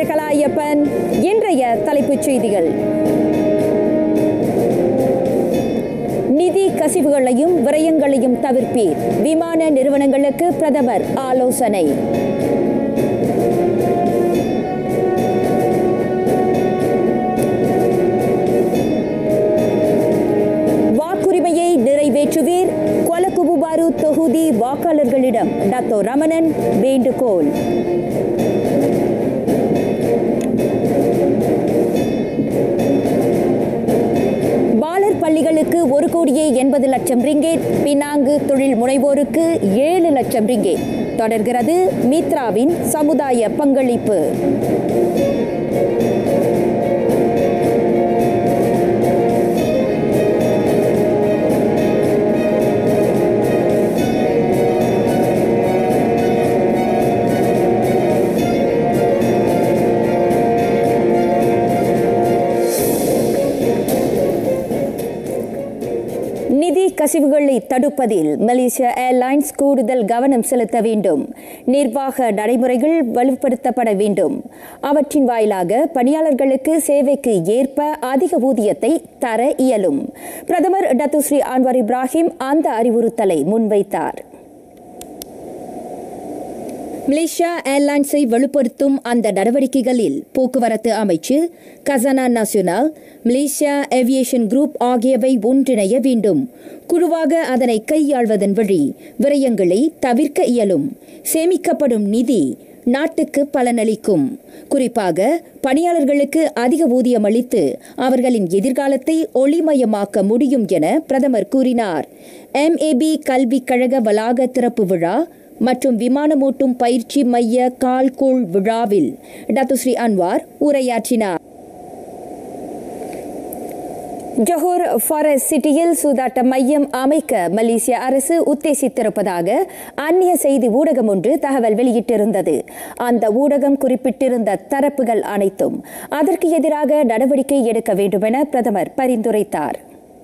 கலாயப்பன். இன்றைய தலைப்புச் செய்திகள். நிதி கசிவுகளையும் விரயங்களையும் தவிர்ப்பீர், விமான நிறுவனங்களுக்கு பிரதமர் ஆலோசனை. வாக்குரிமையை நிறைவேற்றுவீர், கொலகுபுபாரு தொகுதி வாக்காளர்களிடம் டத்தோ ரமணன் வேண்டுகோள். பாலர் பள்ளிகளுக்கு 1,80,00,000 ரிங்கேட், பினாங்கு தொழில் முனைவோருக்கு 7 லட்சம் ரிங்கேட். தொடர்கிறது மித்ராவின் சமுதாய பங்களிப்பு. நிதி கசிவுகளை தடுப்பதில் மலேசியா ஏர்லைன்ஸ் கூடுதல் கவனம் செலுத்த வேண்டும். நிர்வாக நடைமுறைகள் வலுப்படுத்தப்பட வேண்டும். அவற்றின் வாயிலாக பணியாளர்களுக்கு சேவைக்கு ஏற்ப அதிக ஊதியத்தை தர இயலும். பிரதமர் டத்து ஸ்ரீ அன்வார் இப்ராஹிம் அந்த அறிவுறுத்தலை முன்வைத்தார். மலேசியா ஏர்லைன்ஸை வலுப்படுத்தும் அந்த நடவடிக்கைகளில் போக்குவரத்து அமைச்சு, Khazanah National, Malaysia Aviation Group ஆகியவை ஒன்றிணைய வேண்டும். குழுவாக அதனை கையாள்வதன் வழி விரயங்களை தவிர்க்க இயலும். சேமிக்கப்படும் நிதி நாட்டுக்கு பலனளிக்கும். குறிப்பாக பணியாளர்களுக்கு அதிக ஊதியம் அளித்து அவர்களின் எதிர்காலத்தை ஒளிமயமாக்க முடியும் என பிரதமர் கூறினார். MAB கல்விக் கழக வளாக திறப்பு விழா மற்றும் விமானமோட்டும் பயிற்சி மைய கால்கோள் விழாவில் டத்து ஸ்ரீ அன்வார் உரையாற்றினார். ஜொஹோர் ஃபாரஸ்ட் சிட்டியில் சூதாட்ட மையம் அமைக்க மலேசிய அரசு உத்தேசித்திருப்பதாக அந்நிய செய்தி ஊடகம் ஒன்று தகவல் வெளியிட்டிருந்தது. அந்த ஊடகம் குறிப்பிட்டிருந்த தரப்புகள் அனைத்தும் அதற்கு எதிராக நடவடிக்கை எடுக்க வேண்டுமென பிரதமர் பரிந்துரைத்தார்.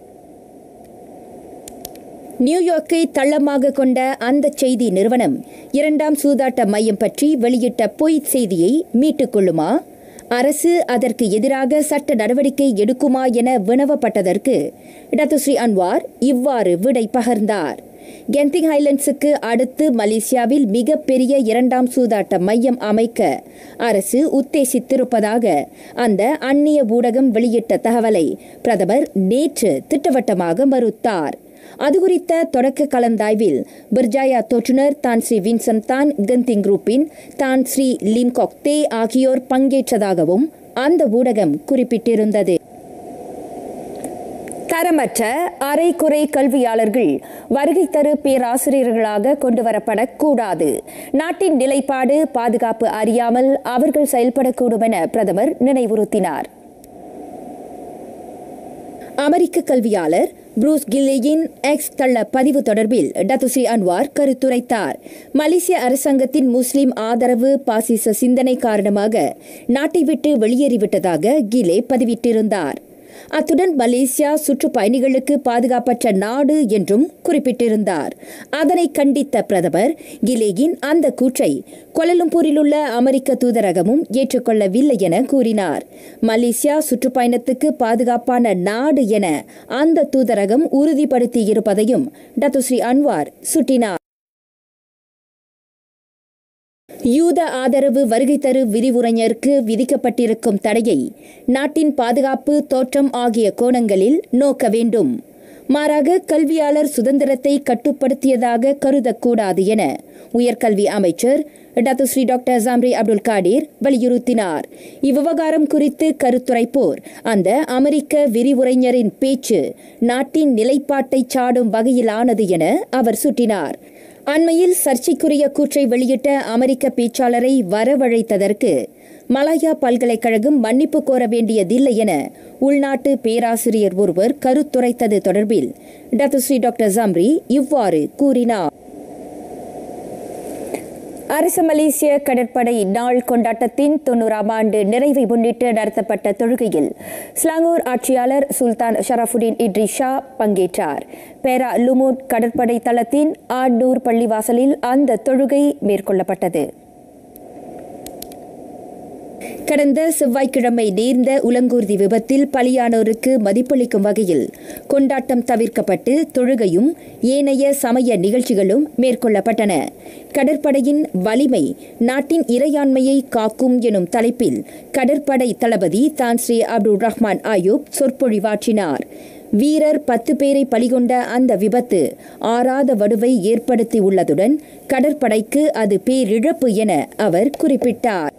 நியூயார்க்கை தளமாக கொண்ட அந்த செய்தி நிறுவனம் 2ஆம் சூதாட்ட மையம் பற்றி வெளியிட்ட பொய் செய்தியை மீட்டுக் கொள்ளுமா, அரசு அதற்கு எதிராக சட்ட நடவடிக்கை எடுக்குமா என வினவப்பட்டதற்கு டத்து ஸ்ரீ அன்வார் இவ்வாறு விடை பகர்ந்தார். கெந்திங் ஹைலண்ட்ஸுக்கு அடுத்து மலேசியாவில் மிகப்பெரிய 2ஆம் சூதாட்ட மையம் அமைக்க அரசு உத்தேசித்திருப்பதாக அந்த அந்நிய ஊடகம் வெளியிட்ட தகவலை பிரதமர் நேற்று திட்டவட்டமாக மறுத்தார். அது குறித்த தொடக்க கலந்தாய்வில் பிர்ஜாயா தோற்றுநர் Tan Sri Vincent Tan, Genting குரூப்பின் தான் ஸ்ரீ லிம் காக் தே ஆகியோர் பங்கேற்றதாகவும் அந்த ஊடகம் குறிப்பிட்டிருந்தது. தரமற்ற அரைகுறை கல்வியாளர்கள் வருகை தரு பேராசிரியர்களாக கொண்டுவரப்படக்கூடாது. நாட்டின் நிலைப்பாடு பாதுகாப்பு அறியாமல் அவர்கள் செயல்படக்கூடும் என பிரதமர் நினைவுறுத்தினார். அமெரிக்க கல்வியாளர் புரூஸ் கில்லேயின் எக்ஸ் தள பதிவு தொடர்பில் டத்து ஸ்ரீ அன்வார் கருத்துரைத்தார். மலேசிய அரசாங்கத்தின் முஸ்லிம் ஆதரவு பாசிச சிந்தனை காரணமாக நாட்டை விட்டு வெளியேறிவிட்டதாக கிலே பதிவிட்டிருந்தார். அத்துடன் மலேசியா சுற்றுப்பயணிகளுக்கு பாதுகாப்பற்ற நாடு என்றும் குறிப்பிட்டிருந்தார். அதனை கண்டித்த பிரதமர் கிலேயின் அந்த கூற்றை கோலாலம்பூரில் உள்ள அமெரிக்க தூதரகமும் ஏற்றுக்கொள்ளவில்லை என கூறினார். மலேசியா சுற்றுப்பயணத்துக்கு பாதுகாப்பான நாடு என அந்த தூதரகம் உறுதிப்படுத்தியிருப்பதையும் டத்து ஸ்ரீ அன்வார் சுட்டினார். யூத ஆதரவு வருகை தரு விரிவுரைஞருக்கு விதிக்கப்பட்டிருக்கும் தடையை நாட்டின் பாதுகாப்பு, தோற்றம் ஆகிய கோணங்களில் நோக்க வேண்டும். மாறாக கல்வியாளர் சுதந்திரத்தை கட்டுப்படுத்தியதாக கருதக்கூடாது என உயர்கல்வி அமைச்சர் Datuk Seri doctor Zambry Abdul Kadir வலியுறுத்தினார். இவ்விவகாரம் குறித்து கருத்துரைப்போர் அந்த அமெரிக்க விரிவுரைஞரின் பேச்சு நாட்டின் நிலைப்பாட்டை சாடும் வகையிலானது என அவர் சுட்டினார். அண்மையில் சர்ச்சைக்குரிய கூற்றை வெளியிட்ட அமெரிக்க பேச்சாளரை வரவழைத்ததற்கு மலாயா பல்கலைக்கழகம் மன்னிப்பு கோர வேண்டியதில்லை என உள்நாட்டு பேராசிரியர் ஒருவர் கருத்துரைத்தது தொடர்பில் டத்து ஸ்ரீ டாக்டர் ஜாம்ரி இவ்வாறு கூறினார். அரசு மலேசிய கடற்படை நாள் கொண்டாட்டத்தின் 90ஆம் ஆண்டு நிறைவை முன்னிட்டு நடத்தப்பட்ட தொழுகையில் ஸ்லாங்கூர் ஆட்சியாளர் சுல்தான் ஷரஃபுடீன் இட்ரிஷா பங்கேற்றார். பேரா லுமூட் கடற்படை தளத்தின் ஆட்னூர் பள்ளிவாசலில் அந்த தொழுகை மேற்கொள்ளப்பட்டது. கடந்த செவ்வாய்க்கிழமை நேர்ந்த உலங்கூர்தி விபத்தில் பலியானோருக்கு மதிப்பளிக்கும் வகையில் கொண்டாட்டம் தவிர்க்கப்பட்டு தொழுகையும் ஏனைய சமய நிகழ்ச்சிகளும் மேற்கொள்ளப்பட்டன. கடற்படையின் வலிமை நாட்டின் இறையாண்மையை காக்கும் எனும் தலைப்பில் கடற்படை தளபதி தான் ஸ்ரீ அப்துல் ரஹ்மான் அயூப் சொற்பொழிவாற்றினார். வீரர் 10 பேரை பலிகொண்ட அந்த விபத்து ஆறாத வடுவை ஏற்படுத்தியுள்ளதுடன் கடற்படைக்கு அது பேரிழப்பு என அவர் குறிப்பிட்டார்.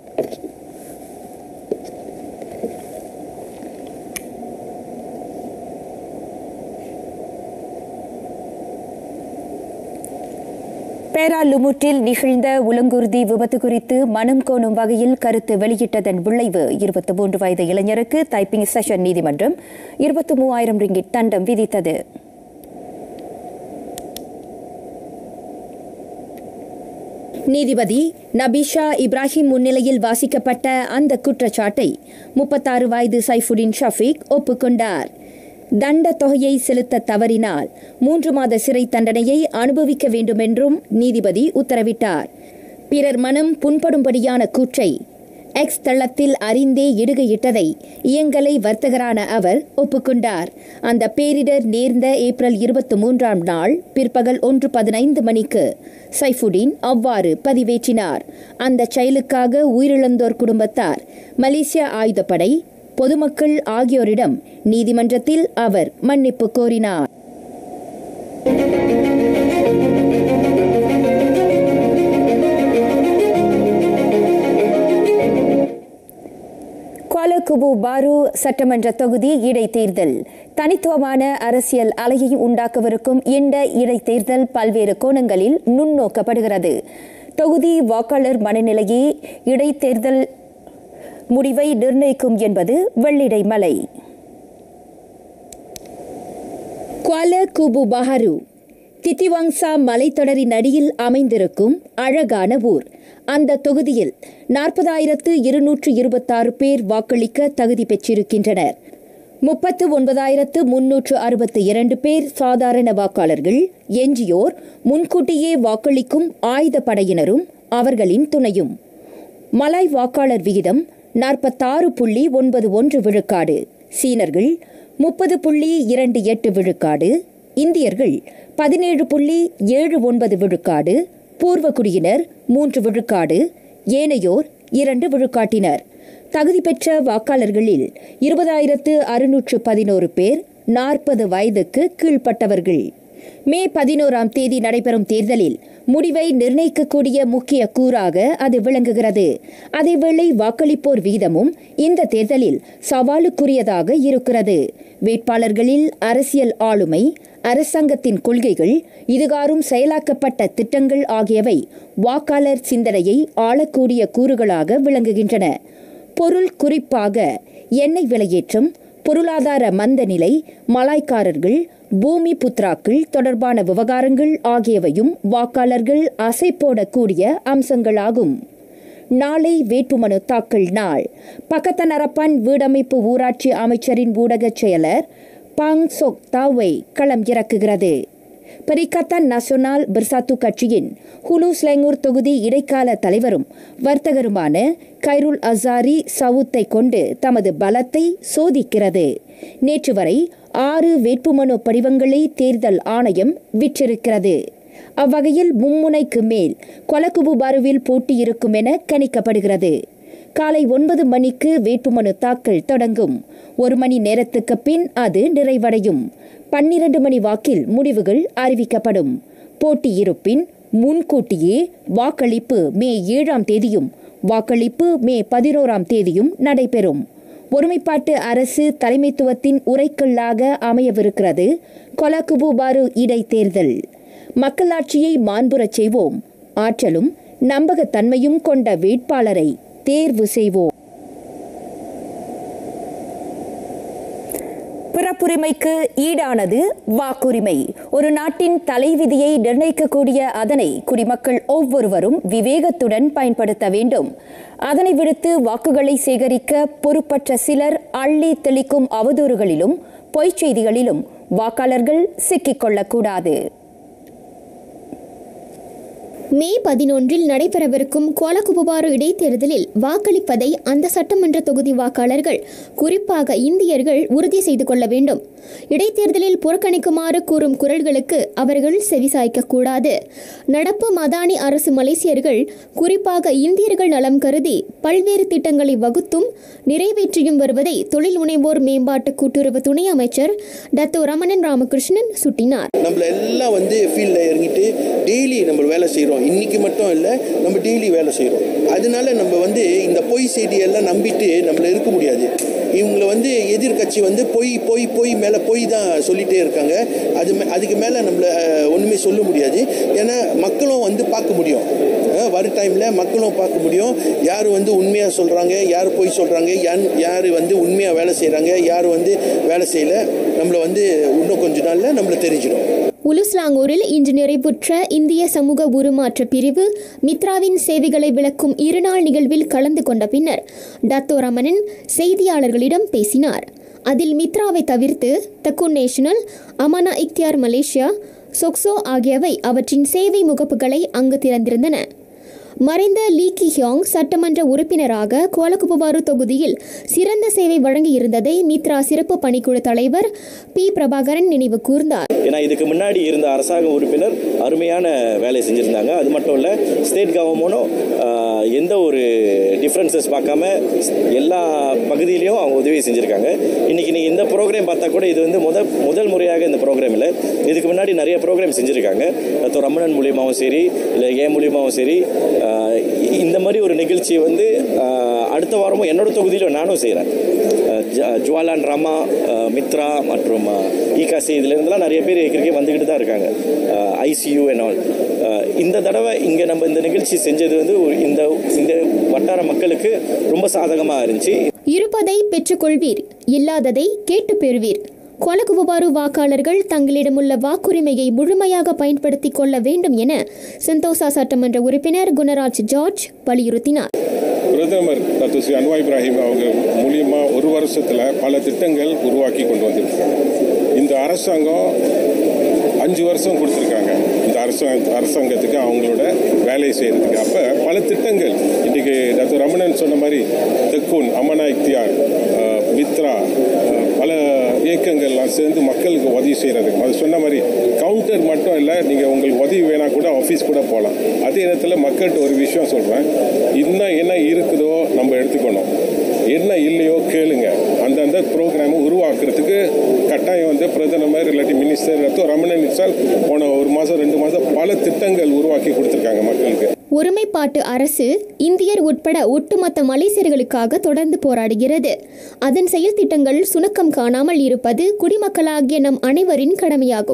பேராலுமுட்டில் நிகழ்ந்த உலங்கூர்தி விபத்து குறித்து மனம் கோணும் வகையில் கருத்து வெளியிட்டதன் விளைவு 23 வயது இளைஞருக்கு தைப்பிங் செஷன் நீதிமன்றம் 23,000 ரிங்கிட் தண்டம் விதித்தது. நீதிபதி நபிஷா இப்ராஹிம் முன்னிலையில் வாசிக்கப்பட்ட அந்த குற்றச்சாட்டை 36 வயது சைஃபுடின் ஷஃபீக் ஒப்புக்கொண்டார். தண்ட தொகையை செலுத்த தவறினால் 3 மாத சிறை தண்டனையை அனுபவிக்க வேண்டுமென்றும் நீதிபதி உத்தரவிட்டார். பிறர் மனம் புண்படும்படியான கூற்றை எக்ஸ் தளத்தில் அறிந்தே இடுகையிட்டதை இயங்கலை வர்த்தகரான அவர் ஒப்புக்கொண்டார். அந்த பேரிடர் நேர்ந்த ஏப்ரல் 23ஆம் நாள் பிற்பகல் 1:15 மணிக்கு சைஃபுடின் அவ்வாறு பதிவேற்றினார். அந்த செயலுக்காக உயிரிழந்தோர் குடும்பத்தார், மலேசிய ஆயுதப்படை, பொதுமக்கள் ஆகியோரிடம் நீதிமன்றத்தில் அவர் மன்னிப்பு கோரினார். குவாலா குபு பாரு சட்டமன்ற தொகுதி இடைத்தேர்தல் தனித்துவமான அரசியல் அலையை உண்டாக்கவிருக்கும் இந்த இடைத்தேர்தல் பல்வேறு கோணங்களில் நுண்ணோக்கப்படுகிறது. தொகுதி வாக்காளர் மனநிலையே இடைத்தேர்தல் முடிவை நிர்ணயிக்கும் என்பது வெள்ளிடை மலை. குவாலா குபு பாரு தித்திவாங்சா மலைத்தொடரின் அடியில் அமைந்திருக்கும் அழகான ஊர். அந்த தொகுதியில் 40,226 பேர் வாக்களிக்க தகுதி பெற்றிருக்கின்றனர். 39,362 பேர் சாதாரண வாக்காளர்கள். எஞ்சியோர் முன்கூட்டியே வாக்களிக்கும் ஆயுதப்படையினரும் அவர்களின் துணையும். மலாய் வாக்காளர் விகிதம் 46.91 விழுக்காடு, சீனர்கள் 30.28 விழுக்காடு, இந்தியர்கள் 17.79 விழுக்காடு, பூர்வகுடியினர் 3 விழுக்காடு, ஏனையோர் 2 விழுக்காட்டினர். தகுதி பெற்ற வாக்காளர்களில் 20,611 பேர் 40 வயதுக்கு கீழ்ப்பட்டவர்கள். மே 11ஆம் தேதி நடைபெறும் தேர்தலில் முடிவை நிர்ணயிக்கக்கூடிய முக்கிய கூறாக அது விளங்குகிறது. அதேவேளை வாக்களிப்போர் விகிதமும் இந்த தேர்தலில் சவாலுக்குரியதாக இருக்கிறது. வேட்பாளர்களில் அரசியல் ஆளுமை, அரசாங்கத்தின் கொள்கைகள், இதுகாரும் செயலாக்கப்பட்ட திட்டங்கள் ஆகியவை வாக்காளர் சிந்தனையை ஆளக்கூடிய கூறுகளாக விளங்குகின்றன. பொருள் குறிப்பாக எண்ணெய் விலையேற்றம், பொருளாதார மந்த நிலை, மலாய்க்காரர்கள், பூமி புத்ராக்கள் தொடர்பான விவகாரங்கள் ஆகியவையும் வாக்காளர்கள் அசைப்போடக்கூடிய அம்சங்களாகும். நாளை வேட்புமனு தாக்கல் நாள். பக்கத்தன் அரப்பான் வீடமைப்பு ஊராட்சி அமைச்சரின் ஊடகச் செயலர் பாங் சொக் தாவை களம் இறக்குகிறது. பரிகத்தான் நேஷனல் பெர்சாத்து கட்சியின் ஹுலு ஸ்லெங்கூர் தொகுதி இடைக்கால தலைவரும் வர்த்தகருமான கைருல் அசாரி சவுத்தை கொண்டு தமது பலத்தை சோதிக்கிறது. நேற்று வரை 6 வேட்புமனு படிவங்களை தேர்தல் ஆணையம் விற்றிருக்கிறது. அவ்வகையில் மும்முனைக்கு மேல் கொலகுபு பாருவில் போட்டி இருக்கும் என கணிக்கப்படுகிறது. காலை 9 மணிக்கு வேட்புமனு தாக்கல் தொடங்கும். 1 மணி நேரத்துக்கு பின் அது நிறைவடையும். 12 மணி வாக்கில் முடிவுகள் அறிவிக்கப்படும். போட்டி இருப்பின் முன்கூட்டியே வாக்களிப்பு மே 7ஆம் தேதியும் வாக்களிப்பு மே 11ஆம் தேதியும் நடைபெறும். ஒருமைப்பாட்டு அரசு தலைமைத்துவத்தின் உரைக்கல்லாக அமையவிருக்கிறது கொலகுபு பாரு இடைத்தேர்தல். மக்களாட்சியை மாண்புறச் செய்வோம், ஆற்றலும் நம்பகத்தன்மையும் கொண்ட வேட்பாளரை தேர்வு செய்வோம். பிறப்புரிமைக்கு ஈடானது வாக்குரிமை. ஒரு நாட்டின் தலைவிதியை நிர்ணயிக்கக்கூடிய அதனை குடிமக்கள் ஒவ்வொருவரும் விவேகத்துடன் பயன்படுத்த வேண்டும். அதனை விடுத்து வாக்குகளை சேகரிக்க பொறுப்பற்ற சிலர் அள்ளி தெளிக்கும் அவதூறுகளிலும் பொய்ச் செய்திகளிலும் வாக்காளர்கள் சிக்கிக்கொள்ளக்கூடாது. மே 11 நடைபெறவிருக்கும் கோலகுபுபாரு இடைத்தேர்தலில் வாக்களிப்பதை அந்த சட்டமன்ற தொகுதி வாக்காளர்கள், குறிப்பாக இந்தியர்கள் உறுதி செய்து கொள்ள வேண்டும். இடைத்தேர்தலில் புறக்கணிக்குமாறு கூறும் குரல்களுக்கு அவர்கள் செவிசாய்க்க கூடாது. நடப்பு மதானி அரசு மலேசியர்கள், குறிப்பாக இந்தியர்கள் நலம் கருதி பல்வேறு திட்டங்களை வகுத்தும் நிறைவேற்றியும் வருவதை தொழில் முனைவோர் மேம்பாட்டு கூட்டுறவு துணை அமைச்சர் டத்தோ ரமணன் ராமகிருஷ்ணன் சுட்டினார். நம்மள எல்லாம் ஃபீல்டில் இறங்கிட்டு டெய்லி நம்ம வேலை செய்கிறோம். இன்னைக்கு மட்டும் இல்லை, நம்ம டெய்லி வேலை செய்கிறோம். அதனால நம்ம இந்த பொய் செய்தியெல்லாம் நம்பிட்டு நம்மள இருக்க முடியாது. இவங்களை எதிர்கட்சி பொய் பொய் பொய் மேலே பொய் தான் சொல்லிகிட்டே இருக்காங்க. அதுக்கு மேலே நம்மள ஒன்றுமே சொல்ல முடியாது. ஏன்னா மக்களும் பார்க்க முடியும், வர டைமில் மக்களும் பார்க்க முடியும் யார் உண்மையாக சொல்கிறாங்க, யார் பொய் சொல்கிறாங்க, யார் உண்மையாக வேலை செய்கிறாங்க, யார் வேலை செய்யலை. நம்மளை இன்னும் கொஞ்ச நாளில் நம்மளை தெரிஞ்சிடும். உலுஸ்லாங்கூரில் இன்று நிறைவுற்ற இந்திய சமூக உருமாற்ற பிரிவு மித்ராவின் சேவைகளை விளக்கும் இருநாள் நிகழ்வில் கலந்து கொண்ட பின்னர் டத்தோ ரமணன் செய்தியாளர்களிடம் பேசினார். அதில் மித்ராவை தவிர்த்து தக்குன் நேஷனல், அமானா இக்தியார் மலேசியா, சொக்சோ ஆகியவை அவற்றின் சேவை முகப்புகளை அங்கு திறந்திருந்தன. மறைந்த லீ கி ஹியோங் சட்டமன்ற உறுப்பினராக கோலகுபுபாரு தொகுதியில் சிறந்த சேவை வழங்கியிருந்ததை மித்ரா சிறப்பு பணிக்குழு தலைவர் பி பிரபாகரன் நினைவு கூர்ந்தார். ஏன்னா இதுக்கு முன்னாடி இருந்த அரசாங்க உறுப்பினர் அருமையான வேலை செஞ்சுருந்தாங்க. அது மட்டும் இல்லை, ஸ்டேட் கவர்மெண்ட்டும் எந்த ஒரு டிஃப்ரென்சஸ் பார்க்காம எல்லா பகுதியிலையும் அவங்க உதவி செஞ்சுருக்காங்க. இன்றைக்கி நீங்கள் இந்த ப்ரோக்ராம் பார்த்தா கூட இது முதல் முறையாக இந்த ப்ரோக்ராம் இல்லை. இதுக்கு முன்னாடி நிறைய ப்ரோக்ராம் செஞ்சுருக்காங்க. ரமணன் மூலியமாகவும் சரி, இல்லை ஏன் மூலியமாகவும் சரி, இந்த மாதிரி ஒரு நிகழ்ச்சி அடுத்த வாரமும் என்னோட தொகுதியில் நானும் செய்கிறேன். ஜுவாலான் ராமா, மித்ரா மற்றும் ஈகாசி இதிலிருந்துலாம் நிறைய பேர் ஏற்கனவே வந்துக்கிட்டு தான் இருக்காங்க. ICU and all. இந்த தடவை இங்கே நம்ம இந்த நிகழ்ச்சி செஞ்சது இந்த வட்டார மக்களுக்கு ரொம்ப சாதகமாக இருந்துச்சு. இருப்பதை பெற்றுக்கொள்வீர், இல்லாததை கேட்டு பெறுவீர். கோலகுபுபாரு வாக்காளர்கள் தங்களிடமுள்ள வாக்குரிமையை முழுமையாக பயன்படுத்திக் கொள்ள வேண்டும் என செந்தோசா சட்டமன்ற உறுப்பினர் குணராஜ் ஜார்ஜ் வலியுறுத்தினார். பிரதமர் டாக்டர் ஸ்ரீ அன்வார் இப்ராஹிம் அவங்க மூலியமா ஒரு வருஷத்துல பல திட்டங்கள் உருவாக்கி கொண்டு வந்திருக்காங்க. இந்த அரசாங்கம் 5 வருஷம் கொடுத்துருக்காங்க இந்த அரசாங்கத்துக்கு அவங்களோட வேலையை செய்யறதுக்கு. அப்ப பல திட்டங்கள் இன்னைக்கு டாக்டர் ரமணன் சொன்ன மாதிரி தக்கூன், அமனா இக்தியார், மித்ரா, பல இயக்கங்கள்லாம் சேர்ந்து மக்களுக்கு உதவி செய்யறதுக்கு. அது சொன்ன மாதிரி கவுண்டர் மட்டும் இல்லை, நீங்கள் உங்களுக்கு உதவி வேணா கூட ஆஃபீஸ் கூட போகலாம். அதே நேரத்தில் மக்கள்கிட்ட ஒரு விஷயம் சொல்கிறேன், இன்னும் என்ன இருக்குதோ நம்ம எடுத்துக்கணும், என்ன இல்லையோ கேளுங்க. அந்தந்த ப்ரோக்ராம் உருவாக்குறதுக்கு கட்டாயம் பிரதமர் இல்லாட்டி மினிஸ்டர் ரமணன் சார் போன 1 மாதம் 2 மாதம் பல திட்டங்கள் உருவாக்கி கொடுத்துருக்காங்க மக்களுக்கு. ஒருமைப்பாட்டு அரசு இந்தியர் உட்பட ஒட்டுமொத்த மலேசியர்களுக்காக தொடர்ந்து போராடுகிறது. அதன் செயல் திட்டங்கள் சுணக்கம் காணாமல் இருப்பது குடிமக்களாகிய நம் அனைவரின் கடமையாகும்.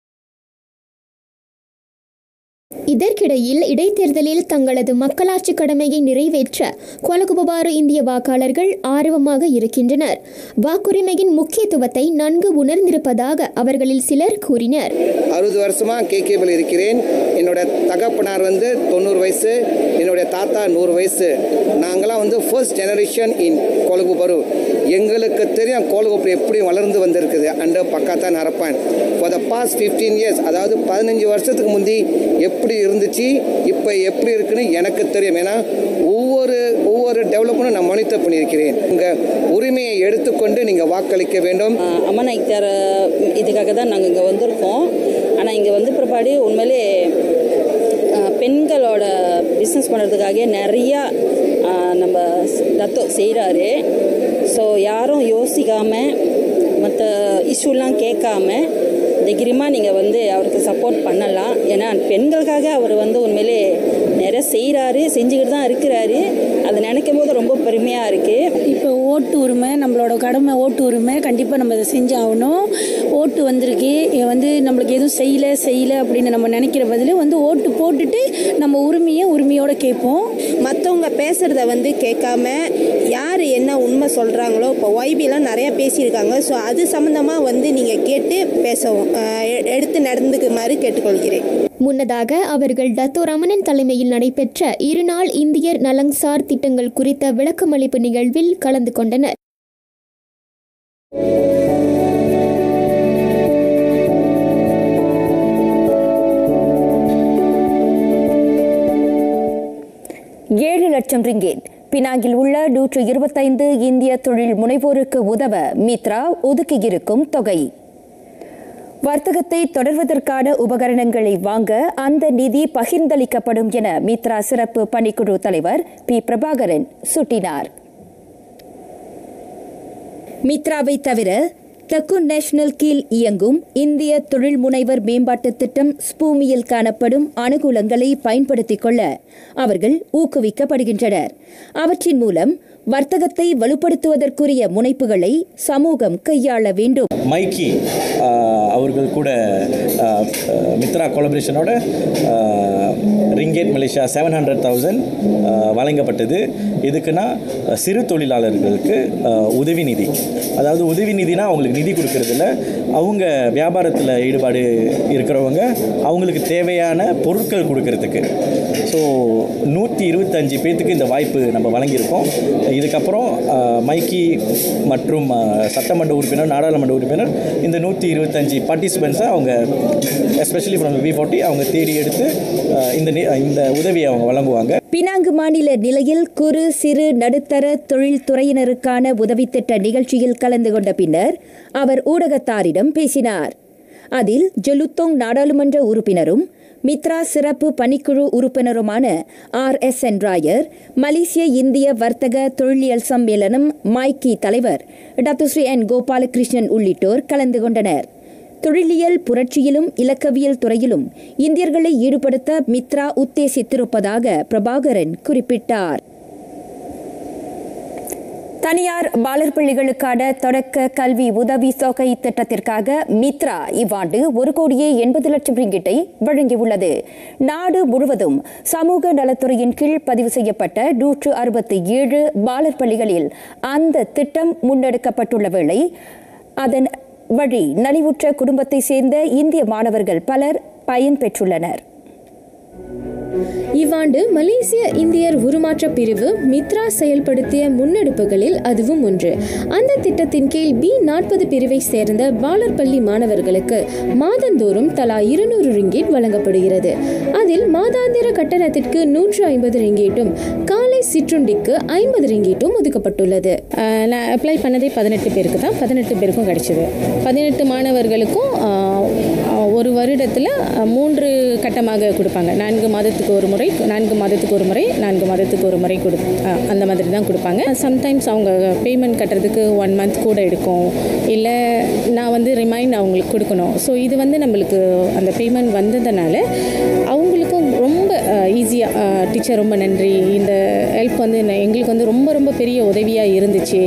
இதற்கிடையில் இடைத்தேர்தலில் தங்களது மக்களாட்சி கடமையை நிறைவேற்ற கோலகுபுபாரு இந்திய வாக்காளர்கள் ஆர்வமாக இருக்கின்றனர். வாக்குரிமையின் முக்கியத்துவத்தை நன்கு உணர்ந்திருப்பதாக அவர்களில் சிலர் கூறினர். 60 வருஷமா கேகேபில் இருக்கிறேன். என்னோட தகப்பனார் 90 வயசு, என்னுடைய தாத்தா 100 வயசு. நாங்களாம் ஃபர்ஸ்ட் ஜெனரேஷன் இன் கோலகுபுபாரு. எங்களுக்கு தெரியும் கோலகுபுபாரு எப்படி வளர்ந்து வந்திருக்குது. And Pakatan Harapan for the past 15 years, அதாவது 15 வருஷத்துக்கு முந்தி எப்படி இருந்துச்சு, இப்போ எப்படி இருக்குன்னு எனக்கு தெரியும். ஏன்னா ஒவ்வொரு டெவலப்மெண்ட்டும் நான் மானிட்டர் பண்ணியிருக்கிறேன். உங்கள் உரிமையை எடுத்துக்கொண்டு நீங்கள் வாக்களிக்க வேண்டும். அமனா இக்தியார் இதுக்காக தான் நாங்கள் இங்கே வந்திருக்கோம். ஆனால் இங்கே பிற்பாடு உண்மையிலே பெண்களோட பிஸ்னஸ் பண்ணுறதுக்காக நிறையா நம்ம தத்தோ செய்கிறாரு. ஸோ யாரும் யோசிக்காமல் மற்ற இஷ்யூலாம் கேட்காம தைரியமாக நீங்கள் அவருக்கு சப்போர்ட் பண்ணலாம். ஏன்னா பெண்களுக்காக அவர் உண்மையிலே நிறைய செய்கிறாரு, செஞ்சுக்கிட்டு தான் இருக்கிறாரு. அதை நினைக்கும் போது ரொம்ப பெருமையாக இருக்குது. இப்போ ஓட்டு உரிமை நம்மளோட கடமை. ஓட்டு உரிமை கண்டிப்பாக நம்ம இதை செஞ்சாகணும். ஓட்டு வந்திருக்கு, நம்மளுக்கு எதுவும் செய்யலை அப்படின்னு நம்ம நினைக்கிற பதில் ஓட்டு போட்டுட்டு நம்ம உரிமையோடு கேட்போம். மற்றவங்க பேசுகிறத கேட்காம யார் என்ன உண்மை சொல்கிறாங்களோ, இப்போ ஒய்பிலாம் நிறையா பேசியிருக்காங்க. ஸோ அது சம்மந்தமாக நீங்கள் கேட்டு பேசவும் எடுத்து நடந்துக்குமாறு கேட்டுக்கொள்கிறேன். முன்னதாக அவர்கள் டத்தோ ரமணன் தலைமையில் நடைபெற்ற இருநாள் இந்தியர் நலன்சார் திட்டங்கள் குறித்த விளக்கமளிப்பு நிகழ்வில் கலந்து கொண்டனர். லட்சம் ரிங்கேட். பினாங்கில் உள்ள 125 இந்திய தொழில் முனைவோருக்கு உதவ மித்ரா ஒதுக்கியிருக்கும் தொகை. வர்த்தகத்தை தொடர்வதற்கான உபகரணங்களை வாங்க அந்த நிதி பகிர்ந்தளிக்கப்படும் என மித்ரா சிறப்பு பணிக்குழு தலைவர் பி. பிரபாகரன் சுட்டினார். மித்ராவை தவிர தக்கு நேஷனல் கீழ் இயங்கும் இந்திய தொழில் முனைவர் மேம்பாட்டு திட்டம் ஸ்பூமியில் காணப்படும் அனுகூலங்களை பயன்படுத்திக் கொள்ள அவர்கள் ஊக்குவிக்கப்படுகின்றனர். அவற்றின் மூலம் வர்த்தகத்தை வலுப்படுத்துவதற்குரிய முனைப்புகளை சமூகம் கையாள வேண்டும். மைக்கி அவர்கள் கூட மித்ரா கொலபரேஷனோட ரிங்கேட் மலேசியா 700,000 வழங்கப்பட்டது. எதுக்குன்னா சிறு தொழிலாளர்களுக்கு உதவி நிதி. அதாவது உதவி நிதினா அவங்களுக்கு நிதி கொடுக்கறதில்ல, அவங்க வியாபாரத்தில் ஈடுபாடு இருக்கிறவங்க அவங்களுக்கு தேவையான பொருட்கள் கொடுக்கறதுக்கு. ஸோ 125 பேர்த்துக்கு இந்த வாய்ப்பு நம்ம வழங்கியிருக்கோம். இதுக்கப்புறம் மைக்கி மற்றும் சட்டமன்ற உறுப்பினர், நாடாளுமன்ற உறுப்பினர் இந்த 125 பார்ட்டிசிபென்ட்ஸை அவங்க எஸ்பெஷலி ஃப்ரம் V40 அவங்க தேடி எடுத்து இந்த உதவியை அவங்க வழங்குவாங்க. பினாங்கு மாநில நிலையில் குறு சிறு நடுத்தர தொழில் துறையினருக்கான உதவி திட்ட நிகழ்ச்சியில் கலந்து கொண்ட பின்னர் அவர் ஊடகத்தாரிடம் பேசினார். அதில் ஜொலுத்தோங் நாடாளுமன்ற உறுப்பினரும் மித்ரா சிறப்பு பணிக்குழு உறுப்பினருமான RSN ராயர், மலேசிய இந்திய வர்த்தக தொழிலியல் சம்மேளனம் மைக்கி தலைவர் டாக்டர் N. கோபாலகிருஷ்ணன் உள்ளிட்டோர் கலந்து கொண்டனர். தொழிலியல் புரட்சியிலும் இலக்கவியல் துறையிலும் இந்தியர்களை ஈடுபடுத்த மித்ரா உத்தேசித்திருப்பதாக பிரபாகரன் குறிப்பிட்டார். தனியார் பாலர் பள்ளிகளுக்கான தொடக்க கல்வி உதவி தொகை திட்டத்திற்காக மித்ரா இவ்வாண்டு 1,80,00,000 ரிங்கிட்டை வழங்கியுள்ளது. நாடு முழுவதும் சமூக நலத்துறையின் கீழ் பதிவு செய்யப்பட்ட 167 பாலர் பள்ளிகளில் அந்த திட்டம் முன்னெடுக்கப்பட்டுள்ள வேளை அதன் வழி நலிவுற்ற குடும்பத்தை சேர்ந்த இந்திய மாணவர்கள் பலர் பயன்பெற்றுள்ளனர். இவ்வாண்டு மலேசிய இந்தியர் உருமாற்ற பிரிவு மித்ரா செயல்படுத்திய முன்னெடுப்புகளில் அதுவும் ஒன்று. அந்த திட்டத்தின் கீழ் B40 பிரிவை சேர்ந்த பாலர் பள்ளி மாணவர்களுக்கு மாதந்தோறும் தலா 200 ரிங்கேட் வழங்கப்படுகிறது. அதில் மாதாந்திர கட்டணத்திற்கு 150 ரிங்கேட்டும் காலை சிற்றுண்டிக்கு 50 ரிங்கேட்டும் ஒதுக்கப்பட்டுள்ளது. நான் அப்ளை பண்ணதே 18 பேருக்கு தான். 18 பேருக்கும் கிடைச்சது. 18 மாணவர்களுக்கும் ஒரு வருடத்தில் 3 கட்டமாக கொடுப்பாங்க. 4 மாதத்துக்கு ஒரு முறை, 4 மாதத்துக்கு ஒரு முறை, 4 மாதத்துக்கு ஒரு முறை அந்த மாதிரி தான் கொடுப்பாங்க. சம்டைம்ஸ் அவங்க பேமெண்ட் கட்டுறதுக்கு 1 மந்த் கூட எடுக்கும், இல்லை நான் ரிமைண்ட் அவங்களுக்கு கொடுக்கணும். ஸோ இது நம்மளுக்கு அந்த பேமெண்ட் வந்ததுனால அவங்களுக்கும் ரொம்ப ஈஸியாக டீச்சர் ரொம்ப நன்றி, இந்த ஹெல்ப் எங்களுக்கு ரொம்ப ரொம்ப பெரிய உதவியாக இருந்துச்சு.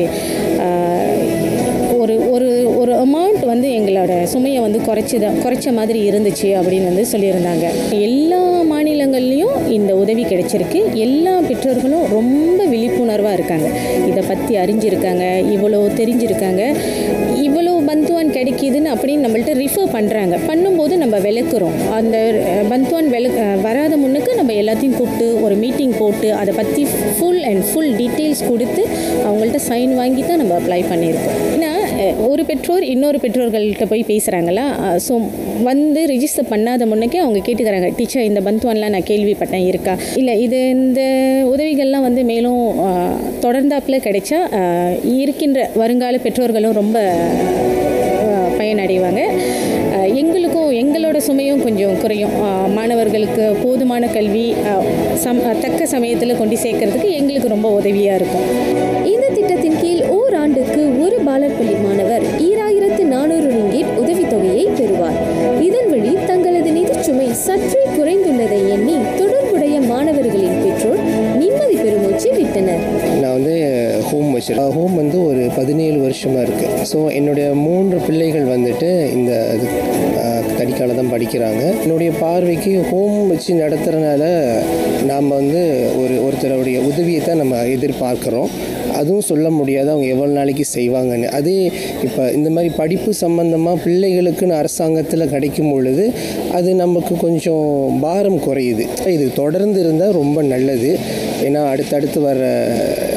ஒரு அமௌண்ட் எங்களோட சுமையை குறைச்ச மாதிரி இருந்துச்சு அப்படின்னு சொல்லியிருந்தாங்க. எல்லா மாநிலங்கள்லேயும் இந்த உதவி கிடைச்சிருக்கு. எல்லா பெற்றோர்களும் ரொம்ப விழிப்புணர்வாக இருக்காங்க, இதை பற்றி அறிஞ்சிருக்காங்க, இவ்வளோ தெரிஞ்சிருக்காங்க, இவ்வளோ பந்துவான் கிடைக்கிதுன்னு அப்படின்னு நம்மள்ட்ட ரிஃபர் பண்ணுறாங்க. பண்ணும்போது நம்ம விளக்குறோம். அந்த பந்துவான் வராத முன்னுக்கு நம்ம எல்லாத்தையும் கூப்பிட்டு ஒரு மீட்டிங் போட்டு அதை பற்றி ஃபுல் டீட்டெயில்ஸ் கொடுத்து அவங்கள்ட்ட சைன் வாங்கி தான் நம்ம அப்ளை பண்ணியிருக்கோம். ஏன்னா ஒரு பெற்றோர் இன்னொரு பெற்றோர்கள்ட்ட போய் பேசுகிறாங்களா, ஸோ ரிஜிஸ்டர் பண்ணாத முன்னக்கே அவங்க கேட்டுக்கிறாங்க, டீச்சர் இந்த பந்துவான்லாம் நான் கேள்விப்பட்டேன் இருக்கா, இல்லை இந்த உதவிகள்லாம் மேலும் தொடர்ந்தாப்பில் கிடைச்சா இருக்கின்ற வருங்கால பெற்றோர்களும் ரொம்ப பயனடைவாங்க. எங்களோட சுமையும் கொஞ்சம் குறையும். மாணவர்களுக்கு போதுமான கல்வி தக்க சமயத்தில் கொண்டு சேர்க்கறதுக்கு எங்களுக்கு ரொம்ப உதவியாக இருக்கும். இந்த திட்டத்தின் கீழ் ஓராண்டுக்கு ஒரு பாலர் பள்ளி மாணவர் 2400 ரிங்கேட் உதவித்தொகையை பெறுவார். இதன் வழி தங்களது நிதிச்சுமை சற்றே குறைந்துள்ளதை எண்ணி தொடர்புடைய மாணவர்களின் பெற்றோர் நிம்மதி பெருமூச்சு விட்டனர். நான் ஹோம் வச்சிருக்கேன். ஹோம் ஒரு 17 வருஷமாக இருக்குது. ஸோ என்னுடைய 3 பிள்ளைகள் இந்த தடிக்கால தான் படிக்கிறாங்க. என்னுடைய பார்வைக்கு ஹோம் வச்சு நடத்துகிறனால நாம் ஒருத்தருடைய உதவியை தான் நம்ம எதிர்பார்க்குறோம். அதுவும் சொல்ல முடியாது அவங்க எவ்வளோ நாளைக்கு செய்வாங்கன்னு. அதே இப்போ இந்த மாதிரி படிப்பு சம்பந்தமாக பிள்ளைகளுக்குன்னு அரசாங்கத்தில் கிடைக்கும் பொழுது அது நமக்கு கொஞ்சம் பாரம் குறையுது. இது தொடர்ந்து இருந்தால் ரொம்ப நல்லது. ஏன்னா அடுத்தடுத்து வர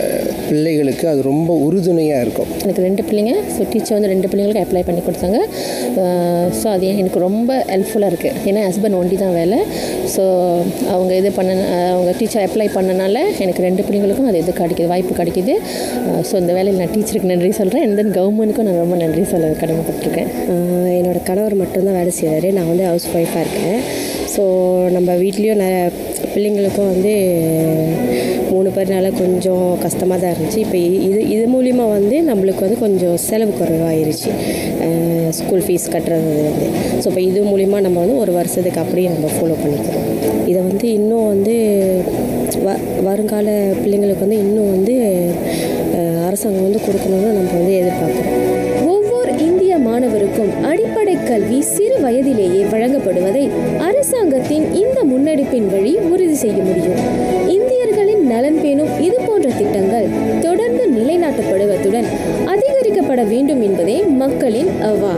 பிள்ளைகளுக்கு அது ரொம்ப உறுதுணையாக இருக்கும். எனக்கு 2 பிள்ளைங்க. ஸோ டீச்சர் வந்து 2 பிள்ளைங்களுக்கு அப்ளை பண்ணி கொடுத்தாங்க. ஸோ அது எனக்கு ரொம்ப ஹெல்ப்ஃபுல்லாக இருக்குது. ஏன்னா ஹஸ்பண்ட் ஒண்டி தான் வேலை. ஸோ அவங்க அவங்க டீச்சர் அப்ளை பண்ணனால எனக்கு 2 பிள்ளைங்களுக்கும் அது கிடைக்கிது, வாய்ப்பு கிடைக்கிது. ஸோ இந்த வேலையில் நான் டீச்சருக்கு நன்றி சொல்கிறேன். அண்ட் தென் கவர்மெண்ட்டுக்கும் நான் ரொம்ப நன்றி சொல்ல கடமைப்பட்டிருக்கேன். என்னோடய கணவர் மட்டும்தான் வேலை செய்கிறாரு. நான் வந்து ஹவுஸ் ஒய்ஃபாக இருக்கேன். ஸோ நம்ம வீட்லேயும் பிள்ளைங்களுக்கும் வந்து 3 பேர்னால கொஞ்சம் கஷ்டமாக தான் இருந்துச்சு. இப்போ இது மூலிமா வந்து நம்மளுக்கு வந்து கொஞ்சம் செலவு குறைவாயிருச்சு, ஸ்கூல் ஃபீஸ் கட்டுறது வந்து. ஸோ இப்போ இது மூலிமா நம்ம வந்து ஒரு வருஷத்துக்கு அப்படியே நம்ம ஃபாலோ பண்ணிக்கிறோம். இதை வந்து இன்னும் வந்து வருங்கால பிள்ளைங்களுக்கு வந்து இன்னும் வந்து அரசாங்கம் வந்து கொடுக்கணும்னு நம்ம வந்து எதிர்பார்க்குறோம். ஒவ்வொரு இந்திய மாணவருக்கும் அடிப்படை கல்வி சிறு வயதிலேயே வழங்கப்படுவதை அரசாங்கத்தின் இந்த முன்னெடுப்பின் வழி உறுதி செய்ய முடியும். இந்தியர்களின் நலன் பேணும் இது போன்ற திட்டங்கள் தொடர்ந்து நிலைநாட்டப்படுவதுடன் அதிகரிக்கப்பட வேண்டும் என்பதே மக்களின் அவா.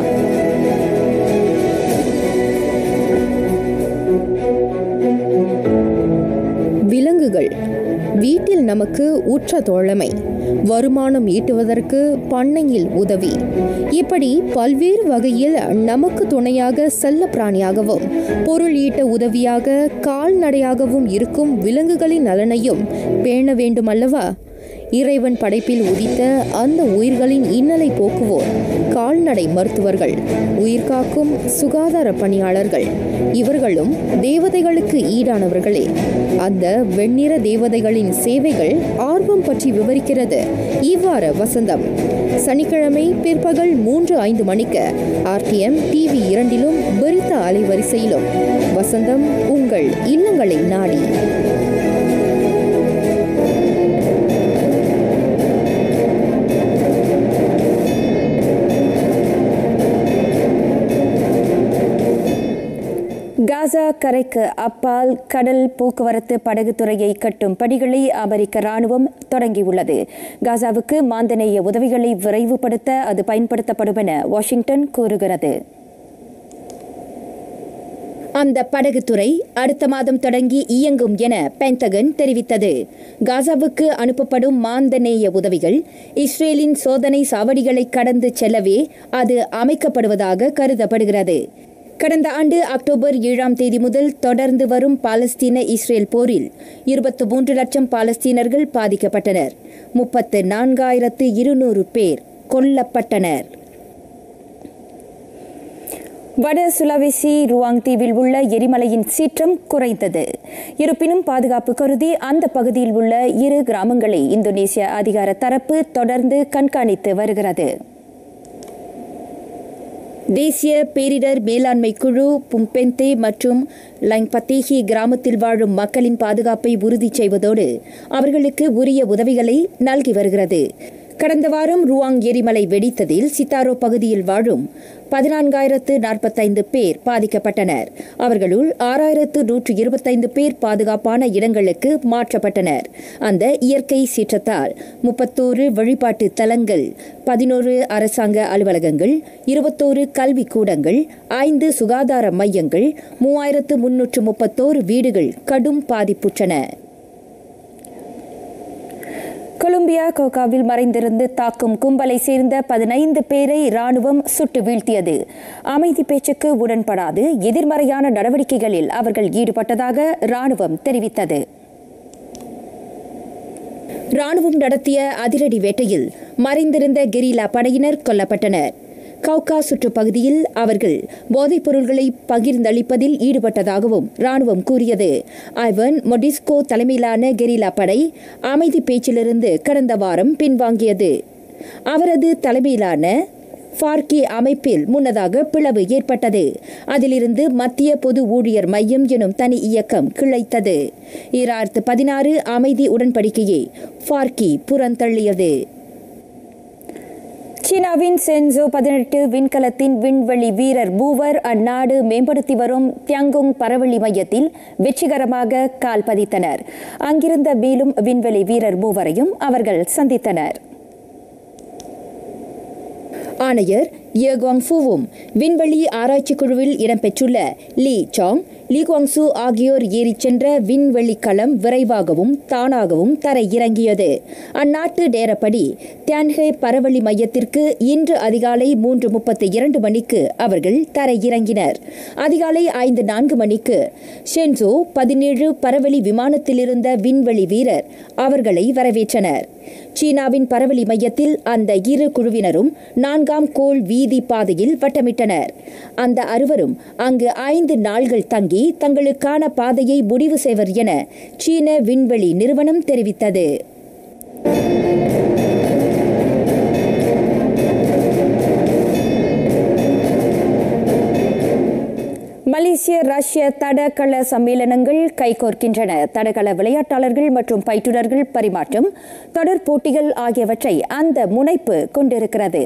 விலங்குகள் வீட்டில் நமக்கு உற்ற தோழமை, வருமானம் ஈட்டுவதற்கு பண்ணையில் உதவி, இப்படி பல்வேறு வகையில் நமக்கு துணையாக செல்ல பிராணியாகவும் பொருள் ஈட்ட உதவியாக கால்நடையாகவும் இருக்கும் விலங்குகளின் நலனையும் பேண வேண்டுமல்லவா? இறைவன் படைப்பில் உதித்த அந்த உயிர்களின் இன்னலை போக்குவோர் கால்நடை மருத்துவர்கள், உயிர்காக்கும் சுகாதார பணியாளர்கள், இவர்களும் தேவதைகளுக்கு ஈடானவர்களே. அந்த வெண்ணிற தேவதைகளின் சேவைகள் ஆர்வம் பற்றி விவரிக்கிறது இவ்வார வசந்தம். சனிக்கிழமை பிற்பகல் 3:05 மணிக்கு RTM TV 2 பெருத்த அலைவரிசையிலும் வசந்தம் உங்கள் இல்லங்களை நாடி. காசா கரைக்கு அப்பால் கடல் போக்குவரத்து படகு துறையை கட்டும் பணிகளை அமெரிக்க ராணுவம் தொடங்கியுள்ளது. காசாவுக்கு மாந்தநேய உதவிகளை விரைவுபடுத்த அது பயன்படுத்தப்படும் என வாஷிங்டன் கூறுகிறது. அந்த படகுத்துறை அடுத்த மாதம் தொடங்கி இயங்கும் என பென்டகன் தெரிவித்தது. காசாவுக்கு அனுப்பப்படும் மாந்தநேய உதவிகள் இஸ்ரேலின் சோதனை சாவடிகளை கடந்து செல்லவே அது அமைக்கப்படுவதாக கருதப்படுகிறது. கடந்த ஆண்டு அக்டோபர் 7 முதல் தொடர்ந்து வரும் பாலஸ்தீன இஸ்ரேல் போரில் 23 லட்சம் பாலஸ்தீனர்கள் பாதிக்கப்பட்டனர். 34,200 பேர் கொல்லப்பட்டனர். வட சுலாவேசி ருவாங் தீவில் உள்ள எரிமலையின் சீற்றம் குறைந்தது. இருப்பினும் பாதுகாப்பு கருதி அந்த பகுதியில் உள்ள 2 கிராமங்களை இந்தோனேசிய அதிகார தரப்பு தொடர்ந்து கண்காணித்து வருகிறது. தேசிய பேரிடர் மேலாண்மை குழு பும்பெந்தே மற்றும் லைங்பத்தேஹி கிராமத்தில் வாழும் மக்களின் பாதுகாப்பை உறுதி செய்வதோடு அவர்களுக்கு உரிய உதவிகளை நல்கி வருகிறது. கடந்த வாரம் ருவாங் எரிமலை வெடித்ததில் சித்தாரோ பகுதியில் வாழும் 14,045 பேர் பாதிக்கப்பட்டனர். அவர்களுள் 6,125 பேர் பாதுகாப்பான இடங்களுக்கு மாற்றப்பட்டனர். அந்த இயற்கை சீற்றத்தால் 31 வழிபாட்டு தலங்கள், 11 அரசாங்க அலுவலகங்கள், 21 கல்விக்கூடங்கள், 5 சுகாதார மையங்கள், 3,331 வீடுகள் கடும் பாதிப்புற்றன. கொலம்பியா கோகாவில் மறைந்திருந்து தாக்கும் கும்பலை சேர்ந்த 15 பேரை ராணுவம் சுட்டு வீழ்த்தியது. அமைதி பேச்சுக்கு உடன்படாது எதிர்மறையான நடவடிக்கைகளில் அவர்கள் ஈடுபட்டதாக ராணுவம் தெரிவித்தது. ராணுவம் நடத்திய அதிரடி வேட்டையில் மறைந்திருந்த கெரில்லா படையினர் கொல்லப்பட்டனர். கவுகா சுற்றுப்பகுதியில் அவர்கள் போதைப் பொருட்களை பகிர்ந்தளிப்பதில் ஈடுபட்டதாகவும் ராணுவம் கூறியது. ஐவன் மொடிஸ்கோ தலைமையிலான கெரில்லா படை அமைதி பேச்சிலிருந்து கடந்த வாரம் பின்வாங்கியது. அவரது தலைமையிலான ஃபார்கி அமைப்பில் முன்னதாக பிளவு ஏற்பட்டது. அதிலிருந்து மத்திய பொது ஊழியர் மையம் எனும் தனி இயக்கம் கிளைத்தது. 2016 அமைதி உடன்படிக்கையை ஃபார்கி புறந்தள்ளியது. சீனாவின் சென்சோ 18 விண்கலத்தின் விண்வெளி வீரர் மூவர் அந்நாடு மேம்படுத்தி வரும் தியாங்கோங் பரவெளி மையத்தில் வெற்றிகரமாக கால் பதித்தனர். அங்கிருந்த மேலும் விண்வெளி வீரர் மூவரையும் அவர்கள் சந்தித்தனர். ஆணையர் யே குவாங்ஃபுவும் விண்வெளி ஆராய்ச்சி குழுவில் இடம்பெற்றுள்ள லீ சாங், லீ குவாங்சு ஆகியோர் ஏறிச் சென்ற விண்வெளி களம் விரைவாகவும் தானாகவும் தரை இறங்கியது. அந்நாட்டு நேரப்படி தியான்ஹே பரவலி மையத்திற்கு இன்று அதிகாலை 3:32 மணிக்கு அவர்கள் தரை இறங்கினர். அதிகாலை 5:04 மணிக்கு ஷென்சோ 17 பரவலி விமானத்தில் இருந்த விண்வெளி வீரர் அவர்களை வரவேற்றனர். சீனாவின் பரவலி மையத்தில் அந்த இரு குழுவினரும் 4ஆம் கோள் வீதி பாதையில் வட்டமிட்டனர். அந்த அறுவரும் அங்கு 5 நாள்கள் தங்கி தங்களுக்கான பாதையை முடிவு செய்வர் என சீன விண்வெளி நிறுவனம் தெரிவித்தது. மலேசிய ரஷ்ய தடகள சம்மேளனங்கள் கைகோர்க்கின்றன. தடகள விளையாட்டாளர்கள் மற்றும் பயிற்றுனர்கள் பரிமாற்றம், தொடர் போட்டிகள் ஆகியவற்றை அந்த முனைப்பு கொண்டிருக்கிறது.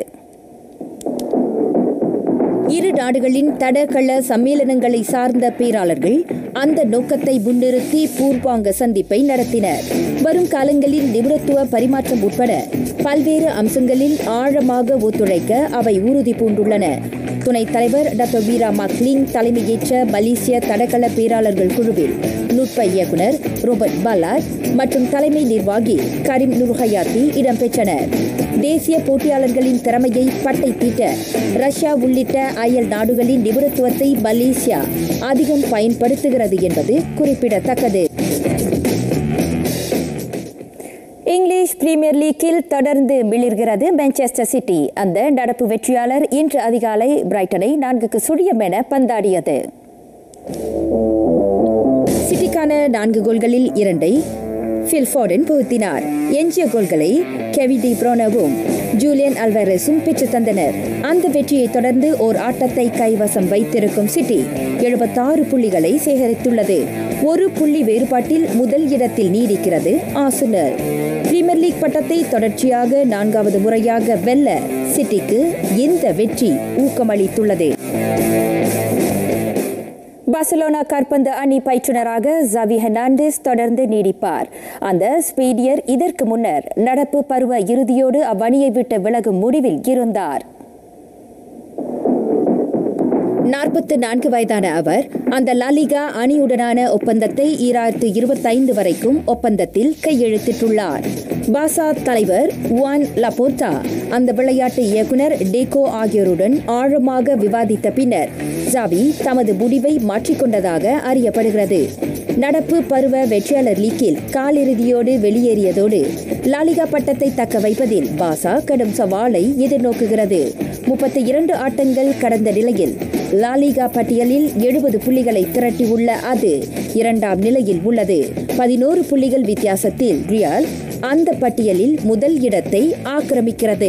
இரு நாடுகளின் தடகள சம்மேளனங்களை சார்ந்த பேராளர்கள் அந்த நோக்கத்தை முன்னிறுத்தி பூர்வாங்க சந்திப்பை நடத்தினர். வரும் காலங்களில் நிபுணத்துவ பரிமாற்றம் உட்பட பல்வேறு அம்சங்களில் ஆழமாக ஒத்துழைக்க அவை உறுதி பூண்டுள்ளன. துணைத் தலைவர் டாக்டர் வீரா மக்லிங் தலைமையேற்ற மலேசிய தடகள பேராளர்கள் குழுவில் நுட்ப இயக்குனர் ரோபர்ட் பல்லாட் மற்றும் தலைமை நிர்வாகி கரீம் நுர்ஹயாத்தி இடம்பெற்றனர். தேசிய போட்டியாளர்களின் திறமையை பட்டை தீட்ட ரஷ்யா உள்ளிட்ட அயல் நாடுகளின் நிபுணத்துவத்தை மலேசியா அதிகம் பயன்படுத்துகிறது என்பது குறிப்பிடத்தக்கது. இங்கிலீஷ் பிரீமியர் லீக்கில் தொடர்ந்து மிளிர்கிறது மான்செஸ்டர் சிட்டி. அந்த நடப்பு வெற்றியாளர் இன்று அதிகாலை பிரைட்டனை 4-0 என பந்தாடியது. சிட்டிக்கான 4 கோல்களில் 2 ஃபில் ஃபோர்டன் புகுத்தினார். எஞ்சிய கோல்களை கெவின் டி ப்ரூனோவும் ஜூலியன் அல்வாரெஸும் பெற்று தந்தனர். அந்த வெற்றியை தொடர்ந்து ஓர் ஆட்டத்தை கைவசம் வைத்திருக்கும் சிட்டி 76 புள்ளிகளை சேகரித்துள்ளது. 1 புள்ளி வேறுபாட்டில் முதல் இடத்தில் நீடிக்கிறது ஆர்சனல். பிரீமியர் லீக் பட்டத்தை தொடர்ச்சியாக 4வது முறையாக வெல்ல சிட்டிக்கு இந்த வெற்றி ஊக்கமளித்துள்ளது. பார்சிலோனா காற்பந்து அணி பயிற்றுனராக ஜாவி ஹெர்னாண்டஸ் தொடர்ந்து நீடிப்பார். அந்த ஸ்பெயினியர் இதற்கு முன்னர் நடப்பு பருவ இறுதியோடு அவ்வணியை விட்டு விலகும் முடிவில் இருந்தார். 44 வயதான அவர் அந்த லாலிகா அணியுடனான ஒப்பந்தத்தை 2025 வரைக்கும் ஒப்பந்தத்தில் கையெழுத்திட்டுள்ளார். பாசா தலைவர் உவான் லபோர்ட்டா அந்த விளையாட்டு இயக்குனர் டேகோ ஆகியோருடன் ஆழமாக விவாதித்த பின்னர் ஜாவி தமது முடிவை மாற்றிக்கொண்டதாக அறியப்படுகிறது. நடப்பு பருவ வெற்றியாளர் லீக்கில் காலிறுதியோடு வெளியேறியதோடு லாலிகா பட்டத்தை தக்க வைப்பதில் பாசா கடும் சவாலை எதிர்நோக்குகிறது. 32 ஆட்டங்கள் கடந்த நிலையில் லாலிகா பட்டியலில் 70 புள்ளிகளை திரட்டியுள்ள அது 2ஆம் நிலையில் உள்ளது. 11 புள்ளிகள் வித்தியாசத்தில் ரியால் அந்த பட்டியலில் முதல் இடத்தை ஆக்கிரமிக்கிறது.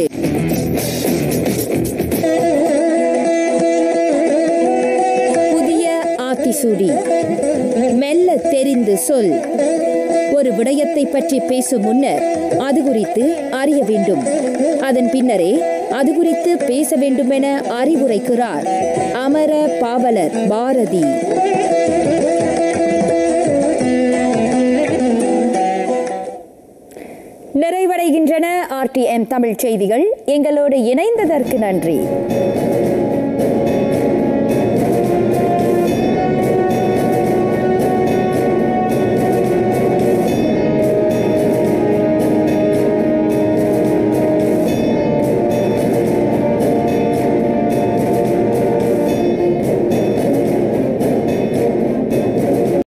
புதிய ஆத்திசூடி. மெல்ல தெரிந்து சொல். ஒரு விடயத்தை பற்றி பேசும் முன்னர் அது குறித்து அறிய வேண்டும். அதன் பின்னரே அது குறித்து பேச வேண்டும் என அறிவுரைக்கிறார் அமர பாவலர் பாரதி. நிறைவடைகின்றன RTM தமிழ் செய்திகள். எங்களோடு இணைந்ததற்கு நன்றி.